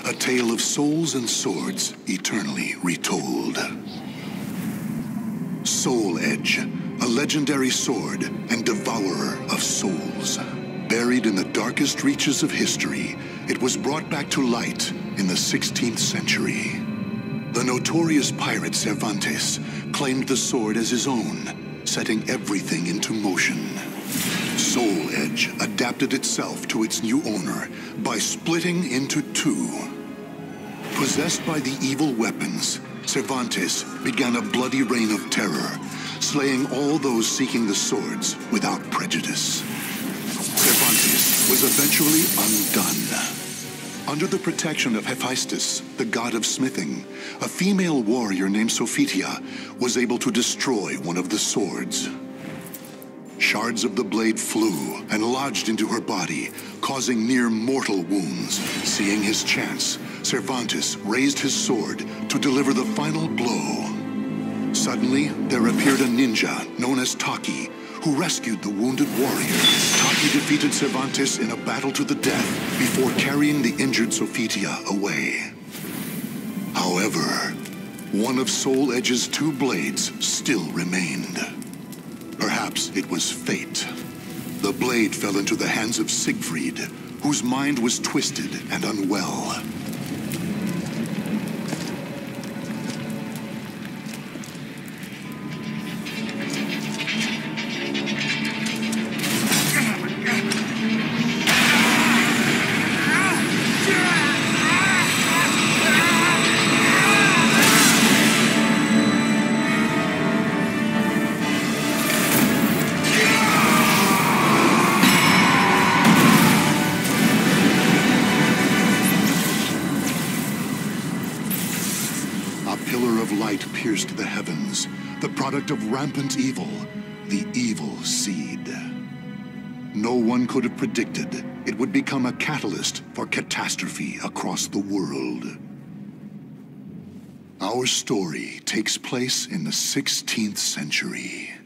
A tale of souls and swords eternally retold. Soul Edge, a legendary sword and devourer of souls. Buried in the darkest reaches of history, it was brought back to light in the 16th century. The notorious pirate Cervantes claimed the sword as his own, setting everything into motion. Soul Edge adapted itself to its new owner by splitting into two. Possessed by the evil weapons, Cervantes began a bloody reign of terror, slaying all those seeking the swords without prejudice. Cervantes was eventually undone. Under the protection of Hephaestus, the god of smithing, a female warrior named Sophitia was able to destroy one of the swords. Shards of the blade flew and lodged into her body, causing near-mortal wounds. Seeing his chance, Cervantes raised his sword to deliver the final blow. Suddenly, there appeared a ninja known as Taki, who rescued the wounded warrior. Taki defeated Cervantes in a battle to the death before carrying the injured Sophitia away. However, one of Soul Edge's two blades still remained. Perhaps it was fate. The blade fell into the hands of Siegfried, whose mind was twisted and unwell. Pierced the heavens, the product of rampant evil, the evil seed. No one could have predicted it would become a catalyst for catastrophe across the world. Our story takes place in the 16th century.